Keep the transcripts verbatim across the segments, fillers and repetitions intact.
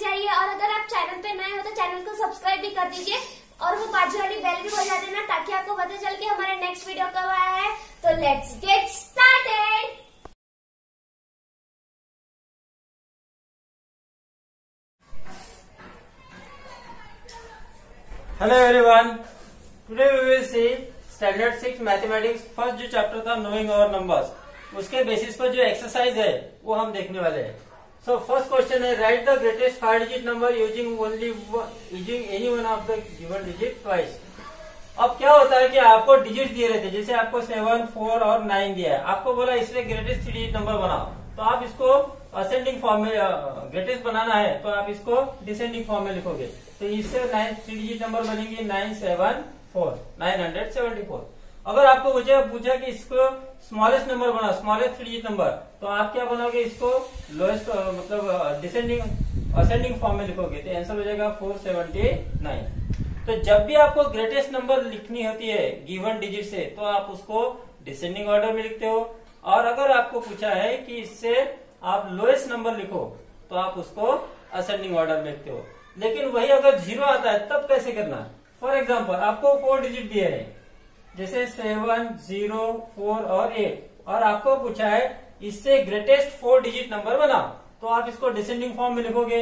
जाइए और अगर आप चैनल पे नए हो तो चैनल को सब्सक्राइब भी कर दीजिए और वो बाजू वाली बेल भी बजा देना ताकि आपको पता चले कि हमारा नेक्स्ट वीडियो कब आया है। तो let's get started. Hello everyone, today we will see standard six mathematics first जो चैप्टर था नोइंग आवर नंबर्स, उसके बेसिस पर जो एक्सरसाइज है वो हम देखने वाले हैं। सो फर्स्ट क्वेश्चन है, right the greatest five digit number using only using any one of the given digit twice. अब क्या होता है कि आपको डिजिट दिए रहते हैं, जैसे आपको सेवन, फोर और नाइन दिया है, आपको बोला इसमें ग्रेटेस्ट थ्री डिजिट नंबर बनाओ, तो आप इसको असेंडिंग फॉर्म में ग्रेटेस्ट बनाना है तो आप इसको डिसेंडिंग फॉर्म में लिखोगे। तो इससे नाइन थ्री डिजिट नंबर बनेंगे nine seven four nine hundred seventy four. अगर आपको मुझे पूछा कि इसको स्मॉलेस्ट नंबर बना, स्मॉलेस्ट थ्री डिजिट नंबर, तो आप क्या बनाओगे, इसको लोएस्ट मतलब डिसेंडिंग असेंडिंग फॉर्म में लिखोगे, तो आंसर हो जाएगा फोर सेवेंटी नाइन। तो जब भी आपको ग्रेटेस्ट नंबर लिखनी होती है गिवन डिजिट से, तो आप उसको डिसेंडिंग ऑर्डर में लिखते हो, और अगर आपको पूछा है कि इससे आप लोएस्ट नंबर लिखो तो आप उसको असेंडिंग ऑर्डर में लिखते हो। लेकिन वही अगर जीरो आता है तब कैसे करना। फॉर एग्जाम्पल आपको फोर डिजिट दिए हैं, जैसे सेवन, जीरो, फोर और एट, और आपको पूछा है इससे ग्रेटेस्ट फोर डिजिट नंबर बनाओ, तो आप इसको डिसेंडिंग फॉर्म में लिखोगे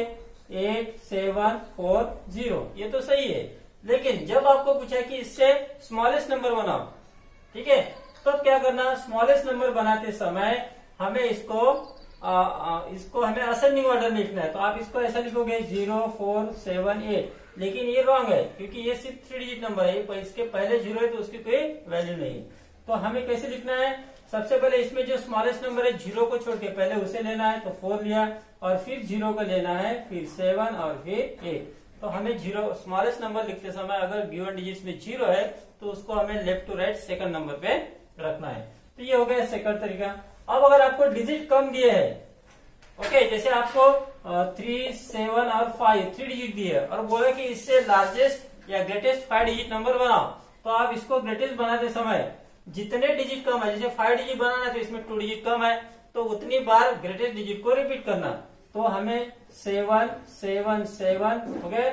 एट सेवन फोर जीरो, ये तो सही है। लेकिन जब आपको पूछा है कि इससे स्मॉलेस्ट नंबर बनाओ, ठीक है, तब तो क्या करना, स्मॉलेस्ट नंबर बनाते समय हमें इसको आ, आ, इसको हमें असेंडिंग ऑर्डर में लिखना है, तो आप इसको ऐसा लिखोगे जीरो फोर सेवन एट। लेकिन ये रॉन्ग है क्योंकि ये सिर्फ थ्री डिजिट नंबर है, इसके पहले जीरो है तो उसकी कोई वैल्यू नहीं। तो हमें कैसे लिखना है, सबसे पहले इसमें जो स्मॉलेस्ट नंबर है जीरो को छोड़ के पहले उसे लेना है, तो फोर लिया, और फिर जीरो को लेना है, फिर सेवन और फिर एट। तो हमें जीरो स्मॉलेस्ट नंबर लिखते समय अगर गिवन डिजिट्स में जीरो है तो उसको हमें left to right second number पे रखना है। तो ये हो गया सेकंड तरीका। अब अगर आपको डिजिट कम दिए है, ओके, जैसे आपको थ्री सेवन और फाइव थ्री डिजिट दिए और बोला कि इससे लार्जेस्ट या ग्रेटेस्ट फाइव डिजिट नंबर बनाओ, तो आप इसको ग्रेटेस्ट बनाते समय जितने डिजिट कम है, जैसे फाइव डिजिट बनाना है तो इसमें टू डिजिट कम है, तो उतनी बार ग्रेटेस्ट डिजिट को रिपीट करना। तो हमें सेवन सेवन सेवन हो गए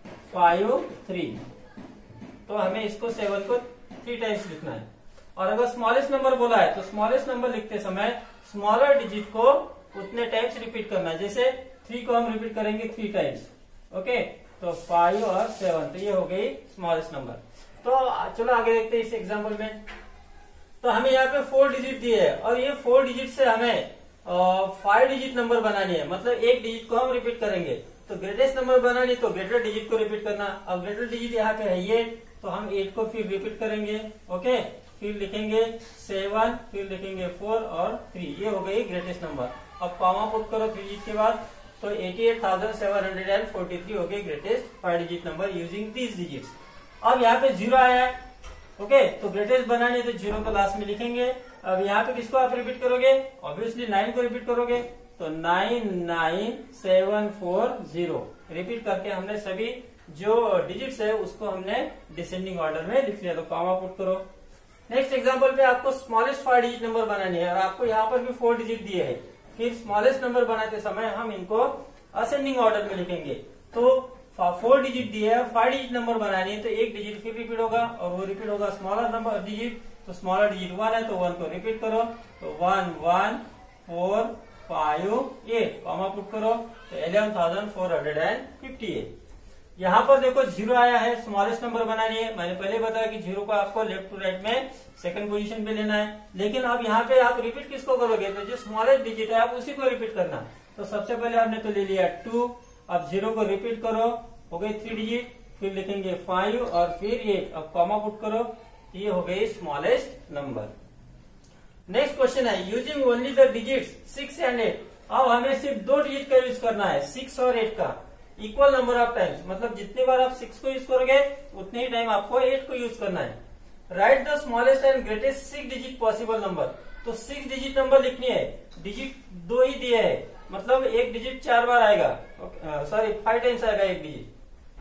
फाइव थ्री, तो हमें इसको सेवन को थ्री टाइम्स लिखना है। और अगर स्मॉलेस्ट नंबर बोला है तो स्मॉलेस्ट नंबर लिखते समय स्मॉलर डिजिट को उतने टाइम्स रिपीट करना है, जैसे थ्री को हम रिपीट करेंगे थ्री टाइम्स, ओके, तो फाइव और सेवन, तो ये हो गई स्मॉलेस्ट नंबर। तो चलो आगे देखते हैं इस एग्जांपल में। तो हमें यहाँ पे फोर डिजिट दिए है और ये फोर डिजिट से हमें फाइव डिजिट नंबर बनानी है, मतलब एक डिजिट को हम रिपीट करेंगे। तो ग्रेटेस्ट नंबर बनानी तो ग्रेटर डिजिट को रिपीट करना। अब ग्रेटर डिजिट यहाँ पे है ये, तो हम एट को फिर रिपीट करेंगे, ओके, फिर लिखेंगे सेवन, फिर लिखेंगे फोर और थ्री, ये हो गई ग्रेटेस्ट नंबर। अब कॉमा पुट करो थ्री डिजिट के बाद, तो eighty eight thousand seven hundred forty three हो गई greatest five digit number using these digits. अब यहाँ पे जीरो आया है, ओके, तो ग्रेटेस्ट बनाने तो जीरो को लास्ट में लिखेंगे। अब यहाँ पे किसको आप रिपीट करोगे, ऑब्वियसली नाइन को रिपीट करोगे, तो nine nine seven four zero repeat करके हमने सभी जो डिजिट्स है उसको हमने डिसेंडिंग ऑर्डर में लिख लिया, तो कॉमा पुट करो। नेक्स्ट एग्जांपल पे आपको स्मॉलेस्ट फाइव डिजिट नंबर बनानी है और आपको यहाँ पर भी फोर डिजिट दिए है, फिर स्मॉलेस्ट नंबर बनाते समय हम इनको असेंडिंग ऑर्डर में लिखेंगे। तो फोर डिजिट दिए है, फाइव डिजिट नंबर बनानी है, तो एक डिजिट फिर रिपीट होगा और वो रिपीट होगा स्मॉलर नंबर डिजिट, तो स्मॉलर डिजिट वन है तो वन को रिपीट करो, तो one one four five eight, comma put करो, तो eleven thousand four hundred and fifty eight. यहाँ पर देखो जीरो आया है, स्मॉलेस्ट नंबर बनानी है, मैंने पहले बताया कि जीरो को आपको लेफ्ट टू राइट में सेकंड पोजीशन पे लेना है। लेकिन अब यहाँ पे आप रिपीट किसको करोगे, तो जो स्मॉलेस्ट डिजिट है आप उसी को रिपीट करना। तो सबसे पहले हमने तो ले लिया टू, अब जीरो को रिपीट करो, हो गई थ्री डिजिट, फिर लिखेंगे फाइव और फिर एट, अब कॉमा पुट करो, ये हो गई स्मॉलेस्ट नंबर। नेक्स्ट क्वेश्चन है, using only the digits six and eight. अब हमें सिर्फ दो डिजिट का यूज करना है, सिक्स और एट का, इक्वल नंबर ऑफ टाइम्स, मतलब जितनी बार आप सिक्स को यूज करोगे उतने ही टाइम आपको एट को यूज करना है। Right the smallest and greatest six digit possible number. तो सिक्स डिजिट नंबर लिखनी है, डिजिट दो ही दिए है, मतलब एक डिजिट चार बार आएगा, सॉरी फाइव टाइम्स आएगा एक डिजिट,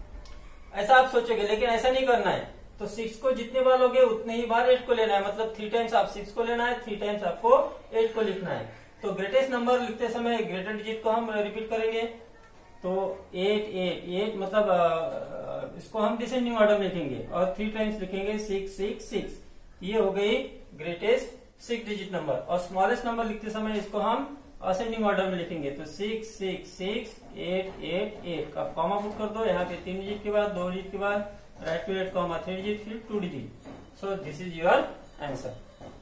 ऐसा आप सोचोगे, लेकिन ऐसा नहीं करना है। तो सिक्स को जितने बार लोगे उतने ही बार एट को लेना है, मतलब थ्री टाइम्स आप सिक्स को लेना है, थ्री टाइम्स आपको एट को लिखना है। तो ग्रेटेस्ट नंबर लिखते समय ग्रेटर डिजिट को हम रिपीट करेंगे, तो एट एट एट मतलब आ, इसको हम डिसेंडिंग ऑर्डर में लिखेंगे और थ्री टाइम्स लिखेंगे सिक्स सिक्स सिक्स। ये हो गई ग्रेटेस्ट सिक्स डिजिट नंबर। और स्मॉलेस्ट नंबर लिखते समय इसको हम असेंडिंग ऑर्डर में लिखेंगे, तो six six six eight eight eight. अब कॉमा पुट कर दो यहाँ पे, तीन डिजिट के बाद, दो डिजिट के बाद, right to eight comma three digit, फिर two digit. So this is your answer.